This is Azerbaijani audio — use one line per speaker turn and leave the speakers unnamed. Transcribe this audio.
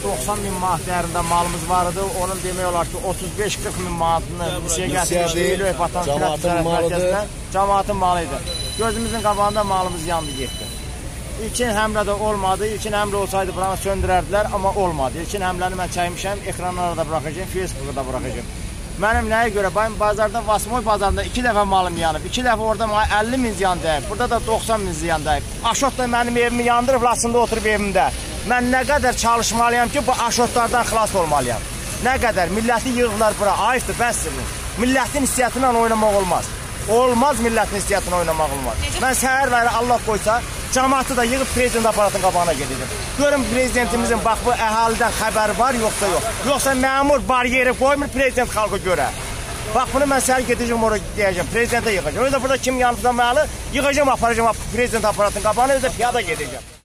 90 min manat dəyərində malımız var idi. Onun demək olar ki, 35-40 min manatını gətirmişdik. Cəmaatın malı idi. Gözümüzün qabağında malımız yandı, getdi. İlkin həmlədə olmadı. İlkin həmlə olsaydı buranı söndürərdilər, amma olmadı. İlkin həmləni mən çəkmişəm, ekranlara da buraxacağım, Facebook'a da buraxacağım. Mənim nəyə görə? Bayım bazarda, Vasmoy bazarında 2 dəfə malım yanıb. 2 dəfə orada 50 min ziyan dəyib. Burada da 90 min ziyan dəyib. Aşot da mənim evimi yandırıb, Laçında oturub evimdə. Mən nə qədər çalışmalıyam ki, bu aşotlardan xilas olmalıyam. Nə qədər? Milləti yığırlar bura. Ayıqdır, bəsdir. Millətin hissiyyatıyla oynamaq olmaz. Olmaz, millətin hissiyyatına oynamaq olmaz. Mən səhər və Allah qoysa, cəmaatı da yığıb prezident aparatın qabağına gedəcəm. Görün prezidentimizin bax bu əhalidən xəbəri var, yoxsa yox. Yoxsa məmur bariyeri qoymur prezident xalqı görə. Bax bunu mən səhər gedəcəm oraya deyəcəm, prezidentə yığacam. Özdə burada kim yanımda məli, yığacam, aparacam prezident aparatın qabağına, özdə piyada gedəcəm.